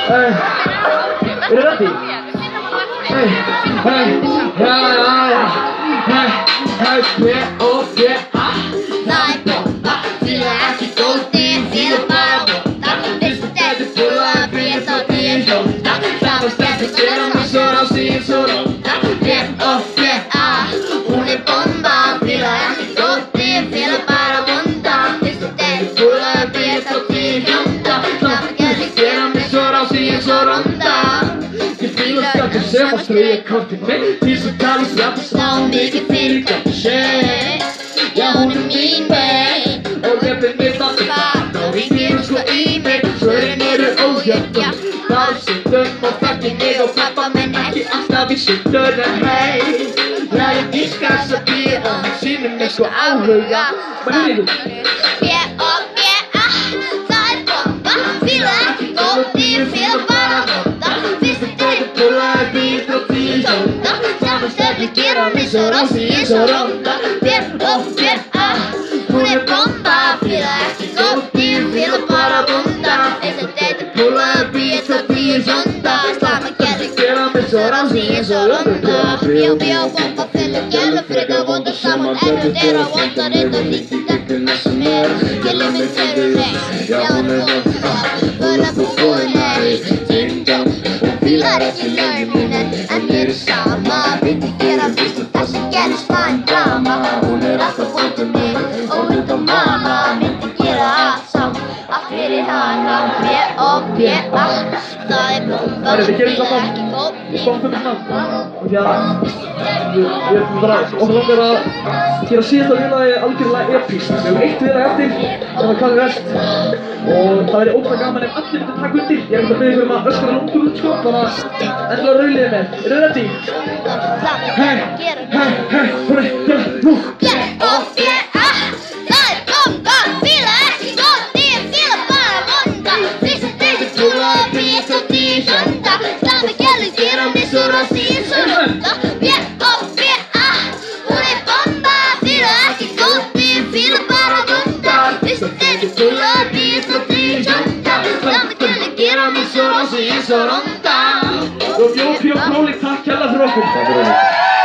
Är du ready? Hey, hey, ja, ja, ja. Hey, hey, Nej, bomba, fyra aktivt, det är fel bara borta. Visst är det fulla vet att det är lånta. Framför stället är de så de ser så lånta. Hon är bomba, fyra aktivt, det är fel bara borta. Visst är det fulla vet att det är lånta. Framför stället är de så de ser så lånta. Ska se vad ströet kom till mig. Tills så kan vi släppa Snart mycket fel kan ske. Ja, hon är min vän. och det blir mitt att Då ringer och slår i mig. så är det när du Ja, sitter och fucking ner och pappa men nej. när vi sitter där hej. När jag diskar så blir det om sinne med så avhöga. Men nu är det Så de ser så ronda. Hon är bomba. Fyra aktivt, det är fel bara bonda. Efter det pulla vet att vi är zonda. Slamma kärlek, så de ser så ronda. Jag bomba, fyller kärlek, fröga vånda samman. Erodera vånda, rädda riktigt äpplarna som är. Gäller med terrorrätt, jag har bomba. Börja på vårläg, tänka. Hon filar ett i lögnen, är det samma. Vindigera visst och fast gärna spann drama. Hon är rakt och vånt och ner, och utom mamma. Vindigera som, att det är hana. Där är bomba, det kan inte vara det kom för snabbt. Och ég að síðasta vila er algjörlega episk. Við höfum eitt vila eftir, það var Kalli Rest. Og það verið ótrúlega gaman ef allir myndir taka undir. Ég að biðja ykkur að öskra langur út sko, þannig að endilega rauliði með. Eru þið ready? Hey, hey, hey, hún er til að nú. Og Jópi og Fróli, takk hérlega fyrir okkur.